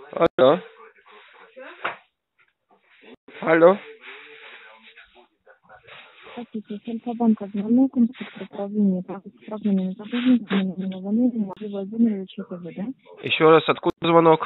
Алло. Алло. Здравствуйте, Альфа-банк, звонок, инспектор управления правными задолженностями на Валерия Владимировича ТВ, да? Еще раз, откуда звонок?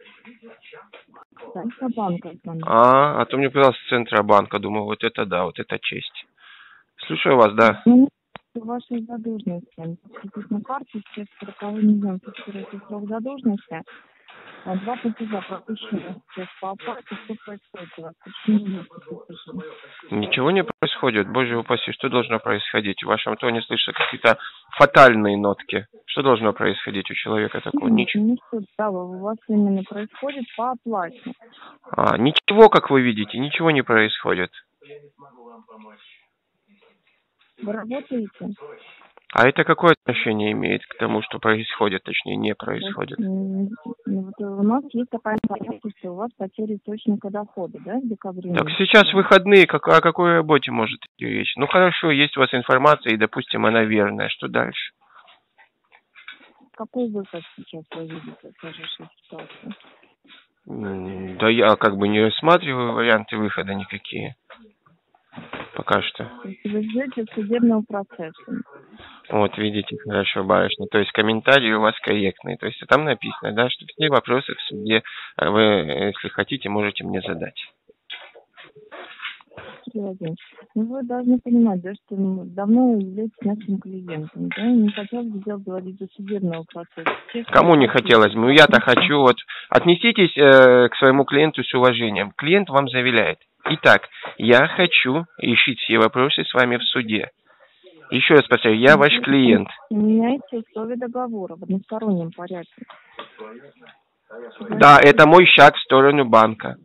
Альфа-банка звонок. А то мне показалось с Центробанка. Думаю, вот это да, вот это честь. Слушаю вас, да. Ваши задолженности. Здесь на карте сейчас 40 миллион фиксируется срок задолженности. 2 платежа пропущены сейчас по оплате. Что происходит у вас? Почему нет платежей? Ничего не происходит. Боже упаси, что должно происходить? В вашем тоне слышно какие-то фатальные нотки. Что должно происходить у человека такого? Ничего. Ну что, да, у вас именно происходит по оплате. Ничего, как вы видите, ничего не происходит. Вы работаете? А это какое отношение имеет к тому, что происходит, точнее, не происходит? Вот у нас есть такая информация, что у вас потеря источника дохода, да, в декабре? Так сейчас выходные, о какой работе может идти речь? Ну хорошо, есть у вас информация, и, допустим, она верная. Что дальше? Какой выход сейчас вы видите в сложившейся ситуации? Да я как бы не рассматриваю варианты выхода никакие. Пока что. То есть вы ждете судебного процесса? Вот, видите, хорошо, барышня. То есть комментарии у вас корректные. То есть там написано, да, что все вопросы в суде вы, если хотите, можете мне задать. Ну, вы должны понимать, да, что давно являетесь нашим клиентом, да, не хотелось бы доводить до судебного процесса. Кому не хотелось? Ну, я-то хочу, вот, отнеситесь к своему клиенту с уважением. Клиент вам заявляет: итак, я хочу решить все вопросы с вами в суде. Еще раз повторяю, я ваш клиент. Меняйте условия договора в одностороннем порядке. Да, это мой шаг в сторону банка.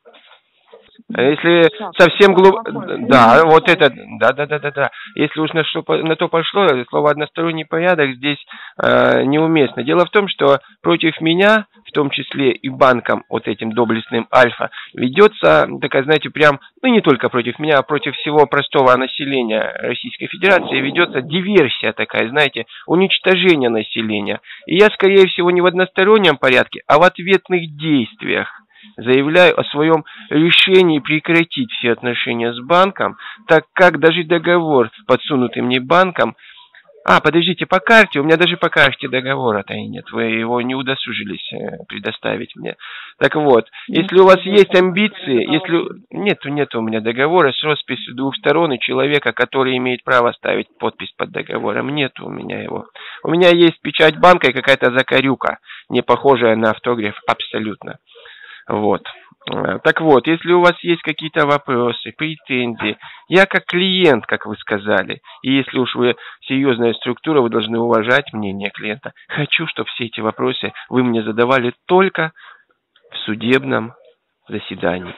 Если совсем глубоко... Да, вот это... Да. Если уж на то пошло, слово «односторонний порядок» здесь неуместно. Дело в том, что против меня, в том числе и банком, вот этим доблестным Альфа, ведется такая, знаете, прям, ну не только против меня, а против всего простого населения Российской Федерации ведется диверсия такая, знаете, уничтожение населения. И я, скорее всего, не в одностороннем порядке, а в ответных действиях заявляю о своем решении прекратить все отношения с банком, так как даже договор, подсунутый мне банком... подождите, по карте? У меня даже по карте договора-то и нет. Вы его не удосужились предоставить мне. Так вот, если у вас есть амбиции, если... Нет у меня договора с росписью двух сторон и человека, который имеет право ставить подпись под договором. Нет у меня его. У меня есть печать банка и какая-то закорюка, не похожая на автограф абсолютно. Вот. Так вот, если у вас есть какие-то вопросы, претензии, я как клиент, как вы сказали, и если уж вы серьезная структура, вы должны уважать мнение клиента. Хочу, чтобы все эти вопросы вы мне задавали только в судебном заседании.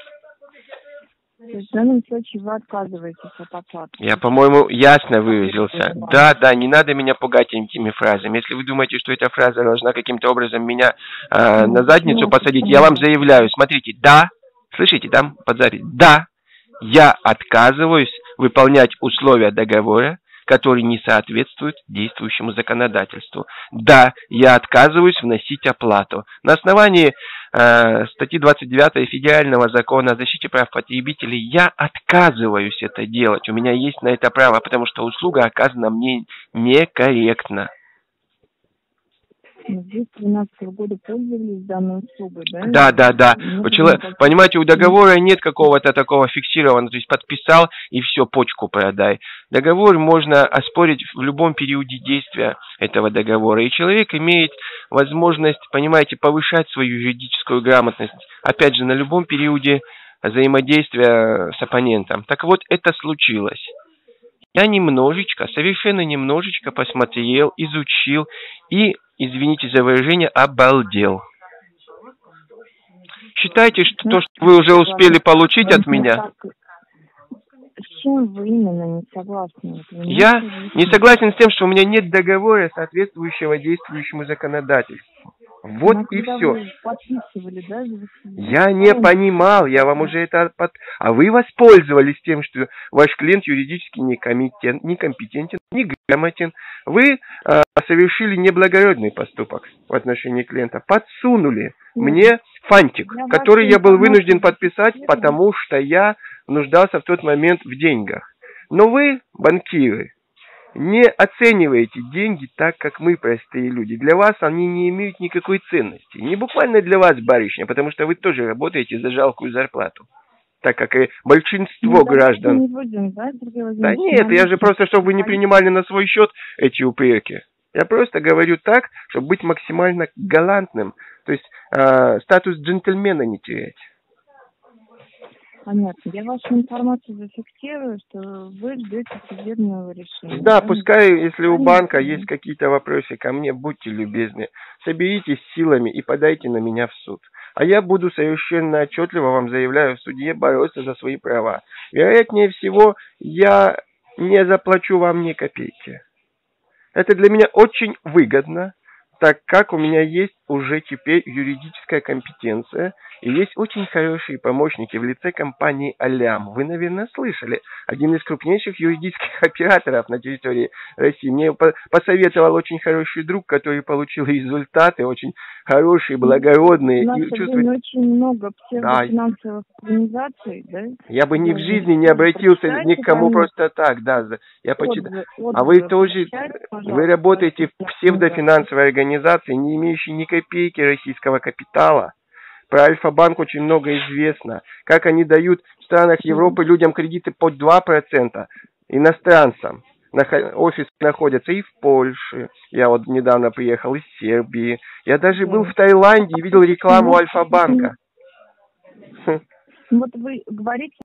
То есть в данном случае вы отказываетесь от оплаты? Я, по-моему, ясно выразился. Да, не надо меня пугать этими фразами. Если вы думаете, что эта фраза должна каким-то образом меня на задницу посадить, я вам заявляю, смотрите, да, слышите, там под запись, да, я отказываюсь выполнять условия договора, которые не соответствуют действующему законодательству. Да, я отказываюсь вносить оплату. На основании статьи 29 Федерального закона о защите прав потребителей я отказываюсь это делать. У меня есть на это право, потому что услуга оказана мне некорректно. С 2012 года пользовались данной услугой, да? Да. Понимаете, у договора нет какого-то такого фиксированного, то есть подписал и все, почку продай. Договор можно оспорить в любом периоде действия этого договора, и человек имеет возможность, понимаете, повышать свою юридическую грамотность, опять же, на любом периоде взаимодействия с оппонентом. Так вот, это случилось. Я совершенно немножечко посмотрел, изучил и, извините за выражение, обалдел. Считайте, что то, что вы уже успели получить от меня... С чем вы именно не согласны? Я не согласен с тем, что у меня нет договора, соответствующего действующему законодательству. Вот и все. Я не понимал, я вам уже это... А вы воспользовались тем, что ваш клиент юридически некомпетентен, неграмотен. Вы совершили неблагородный поступок в отношении клиента. Подсунули мне фантик, Я который вашу я был вынужден информацию подписать, зафиксирую. потому что я нуждался в тот момент в деньгах. Но вы, банкиры, не оцениваете деньги так, как мы, простые люди. Для вас они не имеют никакой ценности. Не буквально для вас, барышня, потому что вы тоже работаете за жалкую зарплату. Так как и большинство граждан. Не будем, да, Сергей Да Владимирович, нет, я же просто, чтобы вы не принимали на свой счет эти упреки. Я просто говорю так, чтобы быть максимально галантным. То есть статус джентльмена не терять. Понятно. Я вашу информацию зафиксирую, что вы ждете судебного решения. Да, пускай, если у банка Конечно. есть какие-то вопросы ко мне, будьте любезны, соберитесь силами и подайте на меня в суд. А я буду совершенно отчетливо вам заявляю в суде бороться за свои права. Вероятнее всего, я не заплачу вам ни копейки. Это для меня очень выгодно, так как у меня есть уже теперь юридическая компетенция и есть очень хорошие помощники в лице компании «Алям». Вы, наверное, слышали. Один из крупнейших юридических операторов на территории России. Мне посоветовал очень хороший друг, который получил результаты очень хорошие, благородные. У нас очень много псевдофинансовых организаций, да? Я бы ни в жизни не обратился ни к кому просто так, да. Я почитаю. А вы тоже, вы работаете в псевдофинансовой организации, не имеющей ни копейки российского капитала. Про Альфа-банк очень много известно. Как они дают в странах Европы людям кредиты под 2%, иностранцам. Офисы находятся и в Польше. Я вот недавно приехал из Сербии. Я даже был в Таиланде и видел рекламу Альфа-банка. Вот вы говорите,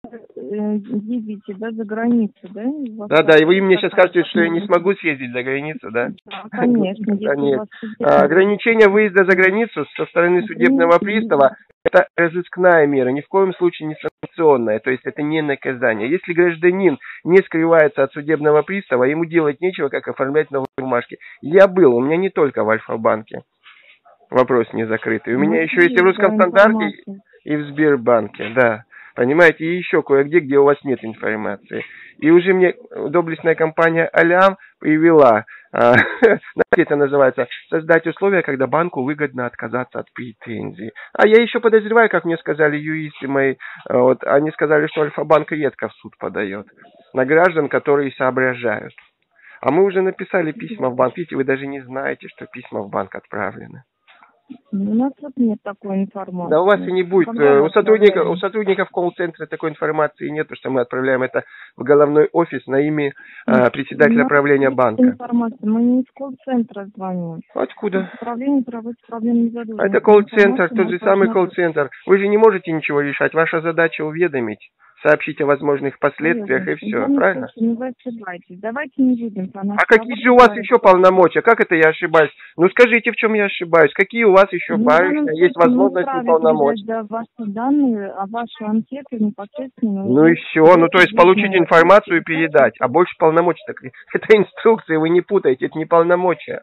ездите, да, за границу, да? Да, и вы мне сейчас скажете, что я не смогу съездить за границу, да? Да, конечно. Нет. Ограничение выезда за границу со стороны судебного пристава – это разыскная мера, ни в коем случае не санкционная, то есть это не наказание. Если гражданин не скрывается от судебного пристава, ему делать нечего, как оформлять новые бумажки. Я был, у меня не только в Альфа-банке вопрос не закрытый, у меня еще есть и в Русском стандарте, и в Сбербанке, да. Понимаете, и еще кое-где, где у вас нет информации. И уже мне доблестная компания «Алям» привела, знаете, это называется, создать условия, когда банку выгодно отказаться от претензий. А я еще подозреваю, как мне сказали юристы мои, вот, они сказали, что Альфа-банк редко в суд подает на граждан, которые соображают. А мы уже написали письма в банк. Видите, вы даже не знаете, что письма в банк отправлены. У нас вот нет такой информации. Да у вас и не будет. У сотрудников колл-центра такой информации нет, потому что мы отправляем это в головной офис на имя председателя правления банка. Информация. Мы не из колл-центра звоним. Откуда? Управление правовых проблем незадолго. Это колл-центр, тот же самый колл-центр. Вы же не можете ничего решать. Ваша задача уведомить, сообщить о возможных последствиях и все, правильно? Не вы ошибаетесь. Давайте не будем. А какие же у вас еще полномочия? Как это я ошибаюсь? Ну скажите, в чем я ошибаюсь? Какие у вас еще, барышня, есть возможности и полномочия? Да, ваши данные, а вашу анкету непосредственно... Ну и все. Ну то есть получить информацию и передать. А больше полномочий так. Это инструкции, вы не путаете, это не полномочия.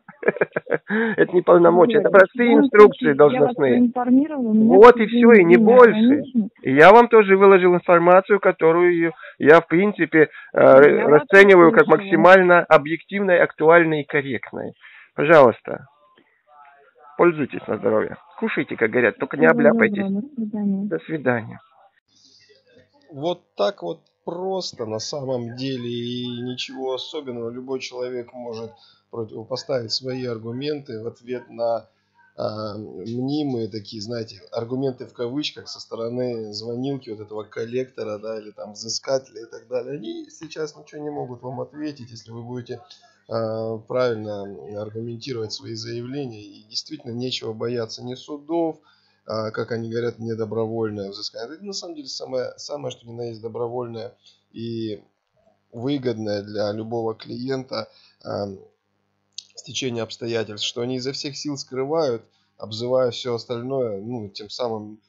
Это не полномочия, это простые инструкции должностные. Вот и все, и не больше. И я вам тоже выложил информацию, которую я, в принципе, расцениваю как максимально объективной, актуальной и корректной. Пожалуйста, пользуйтесь на здоровье. Кушайте, как говорят, только не обляпайтесь. До свидания. Вот так вот просто на самом деле, и ничего особенного. Любой человек может противопоставить свои аргументы в ответ на мнимые такие, знаете, аргументы в кавычках со стороны звонилки вот этого коллектора, да, или там взыскателя и так далее. Они сейчас ничего не могут вам ответить, если вы будете правильно аргументировать свои заявления. И действительно нечего бояться ни судов, как они говорят, не добровольное взыскание. Это на самом деле самое, что ни на есть добровольное и выгодное для любого клиента стечение обстоятельств, что они изо всех сил скрывают, обзывая все остальное, ну, тем самым,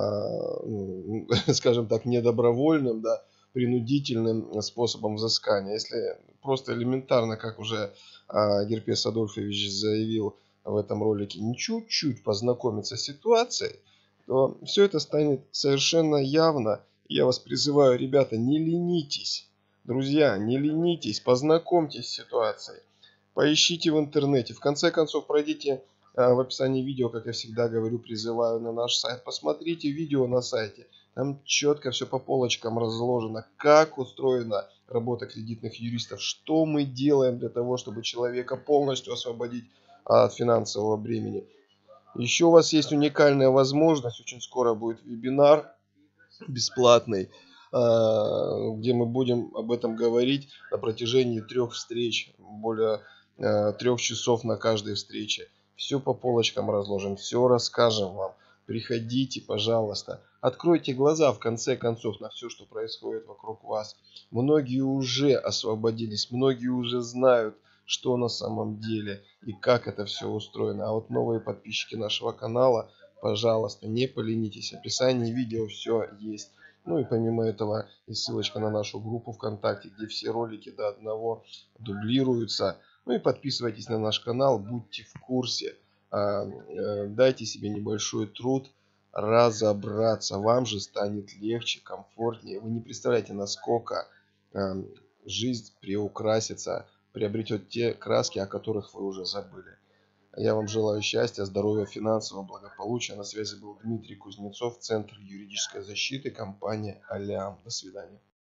скажем так, недобровольным, да, принудительным способом взыскания. Если просто элементарно, как уже Герпес Адольфович заявил в этом ролике, не чуть-чуть познакомиться с ситуацией, то все это станет совершенно явно. Я вас призываю, ребята, не ленитесь. Друзья, не ленитесь, познакомьтесь с ситуацией. Поищите в интернете. В конце концов, пройдите в описании видео, как я всегда говорю, призываю на наш сайт. Посмотрите видео на сайте. Там четко все по полочкам разложено, как устроена работа кредитных юристов, что мы делаем для того, чтобы человека полностью освободить от финансового бремени. Еще у вас есть уникальная возможность, очень скоро будет вебинар бесплатный, где мы будем об этом говорить на протяжении 3 встреч, более 3 часов на каждой встрече. Все по полочкам разложим, все расскажем вам. Приходите, пожалуйста. Откройте глаза, в конце концов, на все, что происходит вокруг вас. Многие уже освободились, многие уже знают, что на самом деле и как это все устроено. А вот новые подписчики нашего канала, пожалуйста, не поленитесь. В описании видео все есть. Ну и помимо этого и ссылочка на нашу группу ВКонтакте, где все ролики до одного дублируются. Ну и подписывайтесь на наш канал, будьте в курсе. Дайте себе небольшой труд разобраться. Вам же станет легче, комфортнее. Вы не представляете, насколько жизнь приукрасится, приобретет те краски, о которых вы уже забыли. Я вам желаю счастья, здоровья, финансового благополучия. На связи был Дмитрий Кузнецов, Центр юридической защиты, компания Алиам. До свидания.